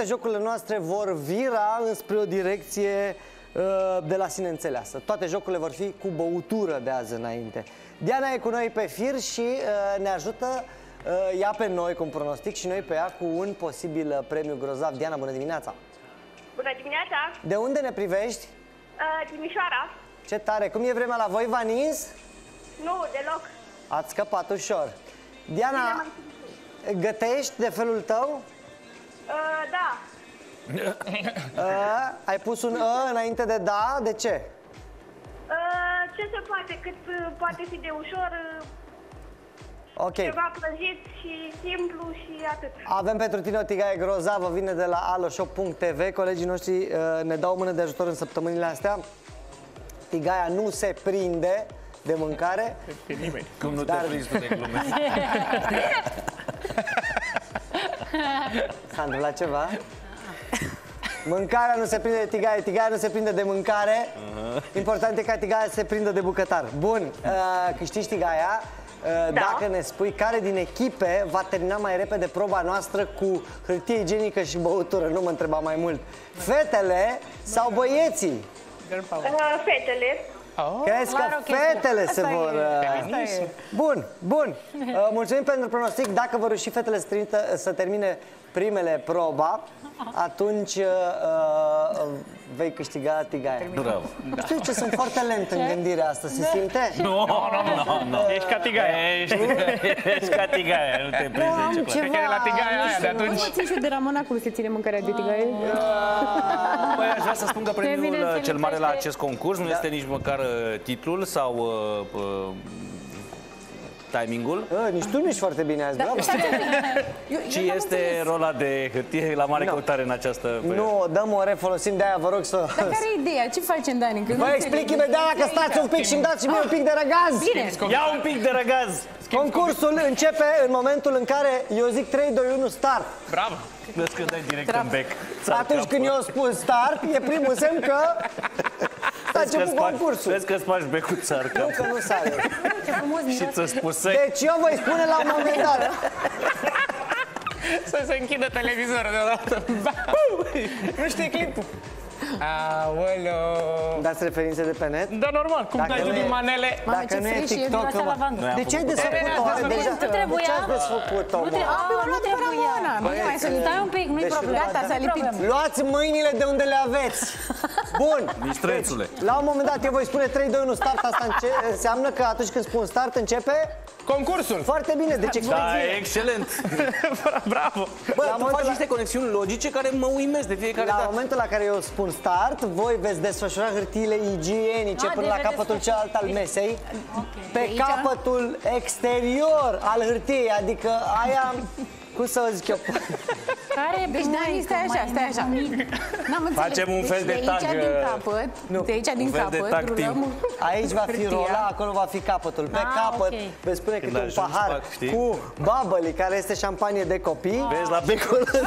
toate jocurile noastre vor vira înspre o direcție de la sine înțeleasă. Toate jocurile vor fi cu băutură de azi înainte. Diana e cu noi pe fir și ne ajută ea pe noi cu un pronostic și noi pe ea cu un posibil premiu grozav. Diana, bună dimineața! Bună dimineața! De unde ne privești? Timișoara. Ce tare! Cum e vremea la voi? V-a nins? Nu, deloc. Ați scăpat ușor. Diana, gătești de felul tău? Da. Ai pus un înainte de da? De ce? Ce se poate, cât poate fi de ușor, Ok. ceva prăjit și simplu și atât. Avem pentru tine o tigaie grozavă, vine de la aloshop.tv. Colegii noștri ne dau o mână de ajutor în săptămânile astea. Tigaia nu se prinde de mâncare. Pe nimeni. Cum nu te prinzi tu de glume? S-a întâmplat ceva? Mâncarea nu se prinde de tigaie, tigaia nu se prinde de mâncare. Important e ca tigaia să se prindă de bucătar. Bun, câștigi tigaia dacă ne spui care din echipe va termina mai repede proba noastră cu hârtie igienică și băutură. Nu mă întreba mai mult. Fetele sau băieții? Fetele. Crezi că fetele se vor... Bun, bun. Mulțumim pentru pronostic. Dacă vor reuși fetele să termine primele proba, atunci vei câștiga tigaia. Bravo. Știu ce, sunt foarte lent în gândirea asta, se simte? Nu. Ești ca tigaia. Ești ca tigaia, nu te prinzi. Cred că e la tigaia aia de atunci. Nu țin și de la Monacul se ține mâncarea de tigaie. Păi aș vrea să spun că premiul cel mare la acest concurs nu este nici măcar titlul sau timingul, Nici tu nu ești foarte bine azi, bravo. ci este rola de hârtie la mare căutare în această perioadă. Nu, dăm o refolosim de aia, vă rog să... Dar care e ideea? Ce facem, Dani? Că Vă explic imediat, dacă stați un pic și îmi dați și mie un pic de răgaz. Bine. Ia un pic de răgaz! Concursul începe în momentul în care eu zic 3, 2, 1, start. Bravo. Vezi că dai direct în bec. Atunci când eu spun start, e primul semn că s-a început concursul. Vezi că îți faci becul țarcă. Nu, că nu sare. Și ți-o spusei. Deci eu voi spune la un moment dat. Să se închidă televizorul deodată. Nu știi clipul. Aoleo. Dați referințe de pe net? Da, normal, cum Dacă dai tu nu e- din manele. Dacă nu e TikTok, de ce ai desfăcut-o? Nu De trebuia. ce ai desfăcut-o? Nu trebuia. Nu mai să Stai un pic, nu-i Deci problemă. Gata, s-a lipit. Luați mâinile de unde le aveți. Bun. Mistrețule. La un moment dat eu voi spune 3, 2, 1, start. Asta înseamnă că atunci când spun start începe Concursul. foarte bine. Deci Da, e excelent. Bravo. Bă, La tu momentul faci la- niște conexiuni logice care mă uimesc de fiecare la dată. momentul la care eu spun start, voi veți desfășura hârtiile igienice până la capătul celălalt al mesei, pe capătul exterior al hârtiei, adică aia, cum să vă zic eu, Care Deci, Dani, stai așa. N-am înțeles. Facem un fel de Deci, tag, de aici din capăt, de aici din un fel de capăt, tag rulăm. team. aici va fi hârtia. rola, acolo va fi capătul. Pe capăt ok. veți spune câte un ajungi pahar pe ac, știi? cu bubbly, care este șampanie de copii. Vezi la becul ăsta?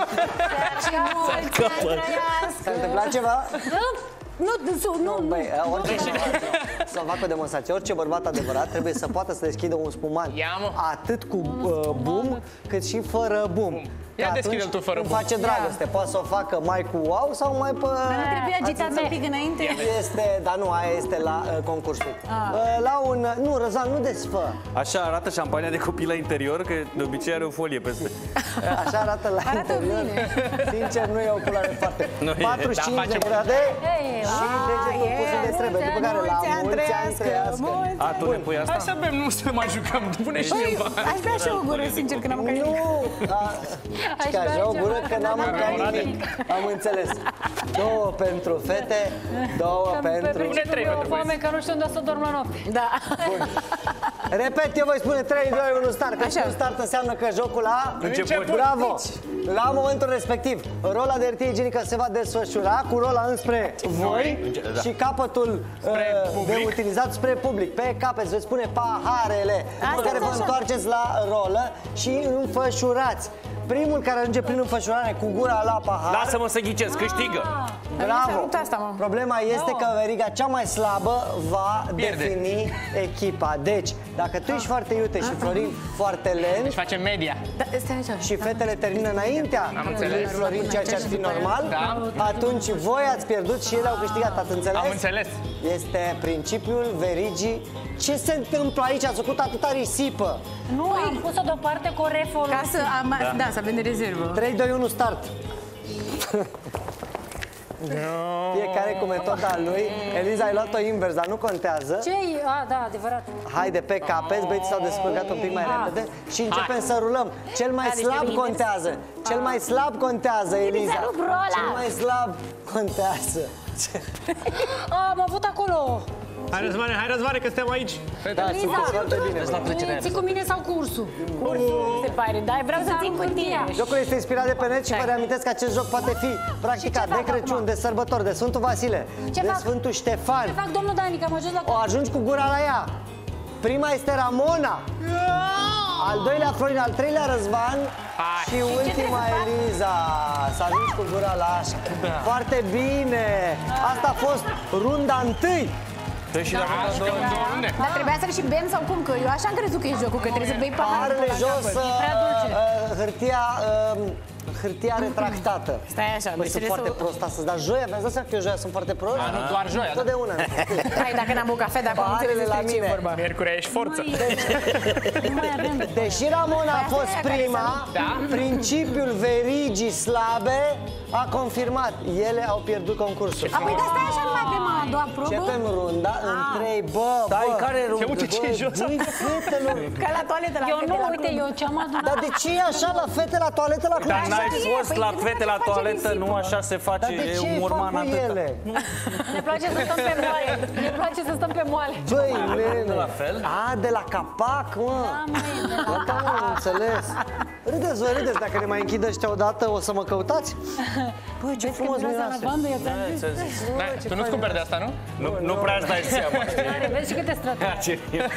S-a întâmplat ceva? Nu, Băi, orice să fac o demonstrație. Orice bărbat adevărat trebuie să poată să deschidă un spuman Ia, mă. atât cu bum, cât și fără bum. Ia Că deschide-l atunci tu fără când bum. face dragoste, poate să o facă mai cu wow sau mai pe... trebuie agitat un pic înainte. Este, dar nu, aia este la concursul. La un... Nu, Răzvan, nu desfă. Așa arată șampania de copii la interior, că de obicei are o folie peste. Așa arată la interior. Sincer, nu e o culoare foarte... Nu e. 45 Da, de face- grade și degetul pus unde trebuie. După care la mulți ani trăiască. A, tu ne pui asta? Hai să bem, nu să mai jucăm. Pune și mie bani. Aș vrea și o gură, sincer, că n-am mâncat nimic. Nu, că așa o gură că n-am mâncat nimic. Am înțeles. 2 pentru fete, 2 pentru... Pune 3 pentru foame că nu știu unde o să dorm la noapte. Da. Repet, eu voi spune 3, 2, 1, start. Că spun start înseamnă că jocul a Început. Bravo! La momentul respectiv, rola de hârtie igienică se va desfășura cu rola înspre voi și capătul de utilizat spre public. Pe capăt veți pune paharele în care vă întoarceți la rolă și înfășurați. Primul care ajunge prin înfășurare cu gura la pahar. Lasă-mă să ghicesc, câștigă. Bravo! Asta, mă. Problema este că veriga cea mai slabă va defini echipa. Deci, dacă tu ești foarte iute și Florin foarte lent, Deci facem media. Da, stai așa. și fetele termină înaintea lui Florin, ceea ce ar fi normal, atunci voi ați pierdut și ele au câștigat, ați înțeles? Am înțeles. Este principiul verigii. Ce se întâmplă aici? Ați făcut atâta risipă. Nu, am pus-o deoparte cu o refolosit. Ca să, da, să avem de rezervă. 3, 2, 1, start! Fiecare cu metoda lui. Eliza, ai luat-o invers, dar nu contează. Ce-i? A, da, adevărat. Haide pe capet, băieții s-au descurcat un pic mai repede și începem să rulăm. Cel mai slab contează. Cel mai slab contează, Eliza. Cel mai slab contează. Am avut acolo. Hai, Răzvane, că suntem aici. Da, sunteți foarte bine. Ții cu mine sau cursul? Cursul, se pare, da, vreau să țin cu tine. Jocul este inspirat de pe net și vă reamintesc că acest joc poate fi practicat de Crăciun, de sărbători, de Sfântul Vasile, de Sfântul Ștefan. Ce fac, domnul Dani, că am ajuns la... O ajungi cu gura la ea. Prima este Ramona. Al doilea Florin, al treilea Răzvan și ultima Eliza. Să ajungi cu gura la așa. Foarte bine. Asta a fost runda întâi. Dar trebuia să-l și bem sau cum? Că eu așa am crezut că e jocul, că trebuie să bei paharul. Paharele jos, hârtia retractată. Stai așa, Băi, sunt foarte prost astăzi, dar joia, mi-ați dat seama că eu joia sunt foarte prost? Nu, doar joia. Totdeauna. Hai, dacă n-am băut cafea, dacă nu înțeles Paharele la despre ce e mine. vorba. Miercurea ești forță. Nu mai avem. Deși Ramona a fost prima, principiul verigii slabe a confirmat. Ele au pierdut concursul. Apoi, dar stai așa, nu mai avem a doua probă? Începem runda în 3, bă, Stai, care e runda? Uite ce e jos. Băi, fetelor. Ca la toaletă, la Eu fete, nu, la uite, club. eu ce-am adunat. Dar de ce e așa la fete la toaletă la club? Dar n-ai e, fost păi la nu fete la face toaletă, risipă. nu așa se face, Dar de e ce un fac morman cu atâta. ele? Ne place să stăm pe moale. Ne place să stăm pe moale. Băi, nene. La fel? A, de la capac, mă. Gata, mă, am înțeles. Râdeți, vă râdeți, dacă ne mai închid ăștia odată, o să mă căutați? Băi, ce frumos miroase. Tu nu-ți cumperi de asta, nu? Nu prea îți dai seama. Vezi și câte straturi.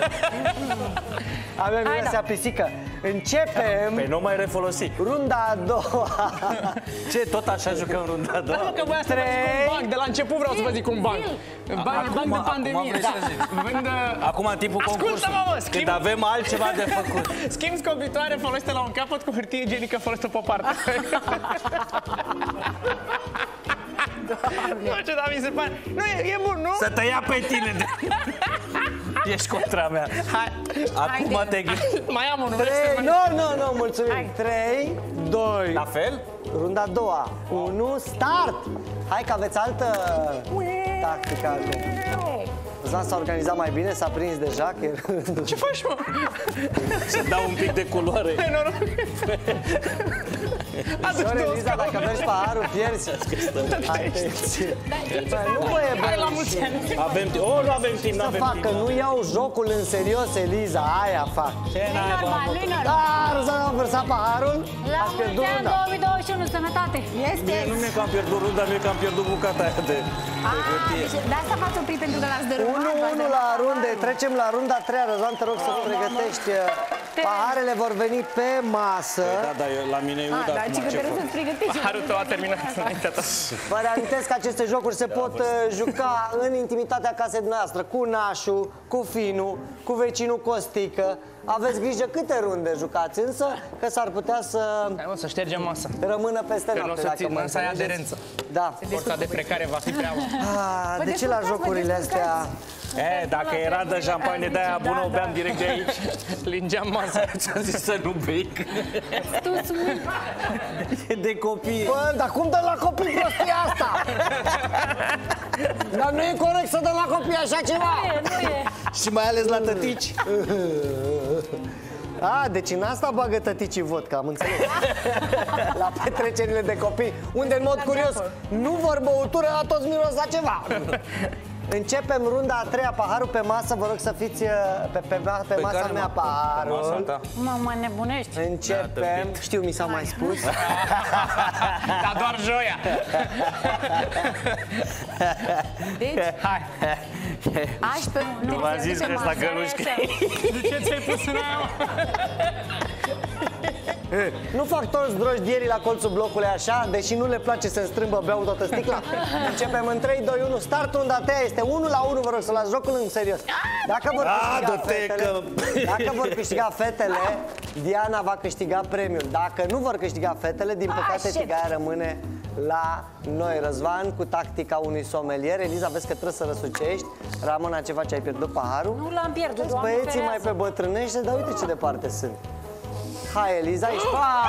Avem miroasea pisică. Începem Păi nu mai refolosi. runda a doua. Ce, tot așa jucăm runda a Da, doua? mă, că voia să vă zic un banc. De la început vreau să vă zic un banc. Banc de pandemie. vrei să zic. Vând, Acum în timpul concursului. Ascultă-mă, mă, schimb. Când avem altceva de făcut. schimb scobitoare folosită la un capăt cu hârtie igienică folosită pe o parte. Nu știu, dar mi se pare... Nu, e bun, nu? Să te ia pe tine. Ești contra mea. Hai. Acum te gândești. Mai am unul. vrei să 3, mă- nu, mulțumim. 3, 2, La fel? runda a doua. 1, start! Hai că aveți altă tactică acum. Zan s-a organizat mai bine, s-a prins deja. Ce faci, mă? Să dau un pic de culoare. Ușor, Eliza, dacă mergi paharul, pierzi. Atenție. Nu bă, e Hai la bă, mulți ani. Avem timp. Oh, nu avem timp, nu să avem fac, timp. că nu iau jocul în serios, Eliza, aia fac. Ce n-ai, bă? Nu-i normal. Dar să am vărsat paharul, La ați mulți pierdut ani runda. 2021, sănătate. Este. Nu mi-e că am pierdut runda, mi-e că am pierdut bucata aia de hârtie. De asta m-ați oprit, pentru că l-ați dărâmat. 1-1 la runde, trecem la runda a treia. Răzvan, te rog să pregătești. Paharele vor veni pe masă. Da, da, eu, la mine e ud Dar acum, ce că ce trebuie fac? să-ți pregătești. Harul tău a terminat înaintea ta. Vă reamintesc că aceste jocuri se pot juca în intimitatea casei noastre, cu nașul, cu finul, cu vecinul Costică. Aveți grijă câte runde jucați, însă că s-ar putea să Hai, mă, să ștergem masa. rămână peste Că nu o noapte. să dacă țin, mă să ai înțelegeți. aderență. Da. Forța de precare va fi prea mult. De ce la jocurile astea? Dacă era de șampanie de aia bună, o beam direct de aici. Lingeam masa. Ți-am zis să nu bei. E de copii. Bă, dar cum dăm la copii prostia asta? Dar nu e corect să dăm la copii așa ceva. Nu e. Și mai ales la tătici. A, deci în asta bagă tăticii vodka, am înțeles. La petrecerile de copii, unde în mod curios nu vor băutură, dar toți miros la ceva. Începem runda a treia, paharul pe masă, vă rog să fiți pe masa mea, paharul. Mă nebunești. Începem, știu, mi s-a mai spus. Dar doar joia. Deci, Hai. aș pe... Nu v-am zis că la gălușcă. De ce ți-ai pus în aia, mă? Nu fac toți drojdierii la colțul blocului așa, deși nu le place să-mi strâmbă, beau toată sticla. Începem în 3, 2, 1, startul Undatea este 1-1, vă rog să luați jocul în serios. Dacă vor câștiga fetele, Diana va câștiga premiul. Dacă nu vor câștiga fetele, din păcate tigaia rămâne la noi. Răzvan cu tactica unui somelier. Eliza, vezi că trebuie să răsucești. Ramona, ce faci? Ai pierdut paharul? Nu l-am pierdut, Doamne băieții ferească. mai pe bătrânește, dar uite ce departe sunt. Hai, Eliza, ești...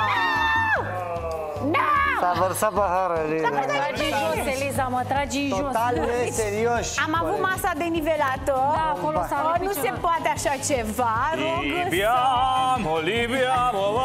S-a vărsat paharul, Eliza. Tragi jos, Eliza, mă tragi jos. Total neserioși. Am avut masa denivelată. Da, acolo s-a rupt Nu se piciorul. poate așa ceva. Rog Olivia, Olivia,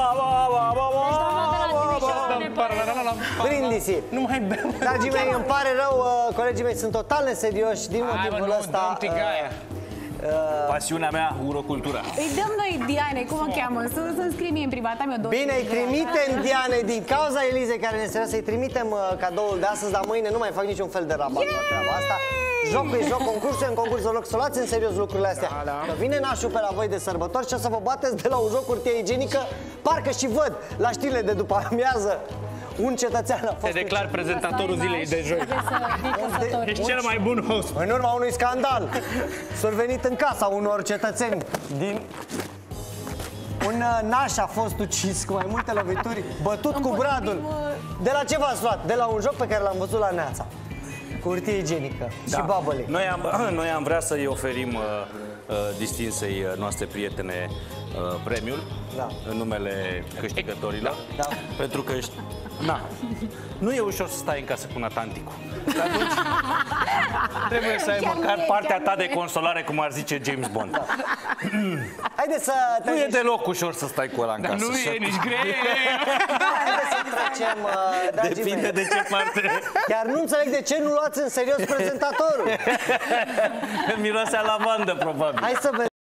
Brindisi. Nu mai beau. Dragii mei, îmi pare rău, colegii mei sunt total neserioși. Din motivul ăsta dăm tigaia. pasiunea mea, urocultura. Îi dăm noi Diane, cum o cheamă? Să-mi scrie mie în privat, am eu 2. Bine, îi trimitem Diane din cauza Elizei care ne serioasă, îi trimitem cadoul de astăzi, dar mâine nu mai fac niciun fel de rabat la treaba asta. Jocul e joc, concursul e în concurs, vă rog să luați în serios lucrurile astea. Că vine nașul pe la voi de sărbători și o să vă bateți de la un joc curtie igienică, parcă și văd la știrile de după amiază. Un cetățean a Te fost... declar prezentatorul zilei de joi. Ești cel mai bun host. În urma unui scandal s-a venit în casa unor cetățeni din... Un naș a fost ucis cu mai multe lovituri, bătut cu bradul. De la ce v-ați luat? De la un joc pe care l-am văzut la Neața. Cu hârtie igienică și bubble. Noi am vrea să-i oferim distinsei noastre prietene premiul în numele câștigătorilor. Pentru că nu e ușor să stai în casă cu natanticul. Atunci trebuie să ai măcar partea ta de consolare, cum ar zice James Bond. Haideți să Nu e deloc ușor să stai cu ăla în casă. Nu e nici greu. Haideți să trecem, dragii Depinde mei. de ce parte. Chiar nu înțeleg de ce nu luați în serios prezentatorul. Miroase a lavandă, probabil. Hai să vedem.